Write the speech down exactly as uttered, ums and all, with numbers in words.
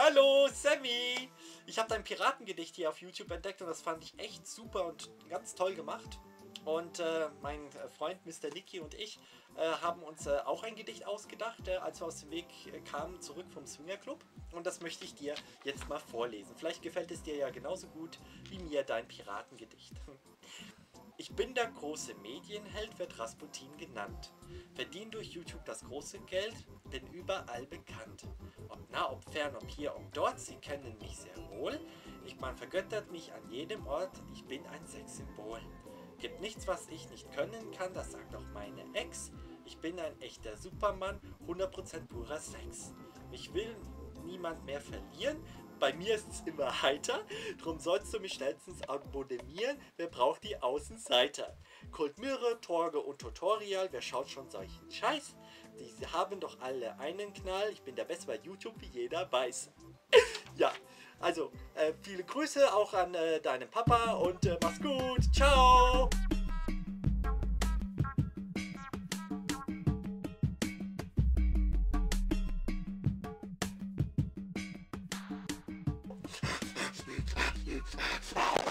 Hallo, Sammy! Ich habe dein Piratengedicht hier auf YouTube entdeckt und das fand ich echt super und ganz toll gemacht. Und äh, mein Freund Mister Niki und ich äh, haben uns äh, auch ein Gedicht ausgedacht, äh, als wir aus dem Weg äh, kamen, zurück vom Swingerclub. Und das möchte ich dir jetzt mal vorlesen. Vielleicht gefällt es dir ja genauso gut wie mir dein Piratengedicht. Ich bin der große Medienheld, wird Rasputin genannt. Verdien durch YouTube das große Geld, bin überall bekannt. Ob nah, ob fern, ob hier, ob dort, sie kennen mich sehr wohl. Ich, man vergöttert mich an jedem Ort, ich bin ein Sexsymbol. Gibt nichts, was ich nicht können kann, das sagt auch meine Ex. Ich bin ein echter Supermann, hundert Prozent purer Sex. Mich will niemand mehr verlieren, bei mir ist es immer heiter, drum sollst du mich schnellstens abonnieren, wer braucht die Außenseiter? Kult Mirre, Torge und Tutorial, wer schaut schon solchen Scheiß? Die haben doch alle einen Knall, ich bin der Beste bei YouTube, wie jeder weiß. Ja, also äh, viele Grüße auch an äh, deinen Papa und äh, mach's gut, ciao!